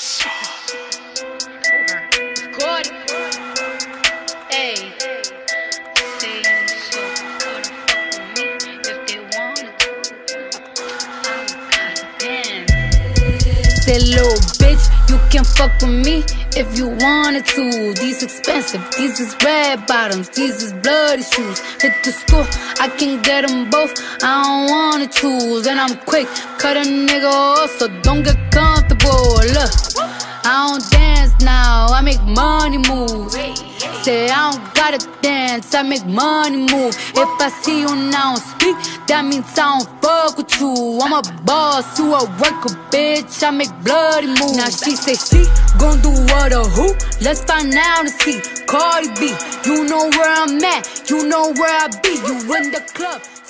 Good. Hey. They ain't so good to fuck with me if they want to. Damn. Say, little bitch, you can fuck with me if you wanted to. These expensive, these is red bottoms, these is bloody shoes. Hit the store, I can get them both, I don't wanna choose. And I'm quick, cut a nigga off, so don't get comfortable. Look, I don't dance now, I make money move. Say I don't gotta dance, I make money move. If I see you now speak, that means I don't fuck with you. I'm a boss, you a worker, bitch, I make bloody moves. Now she say she gon' do what or who? Let's find out and see. Cardi B, you know where I'm at, you know where I be. You in the club.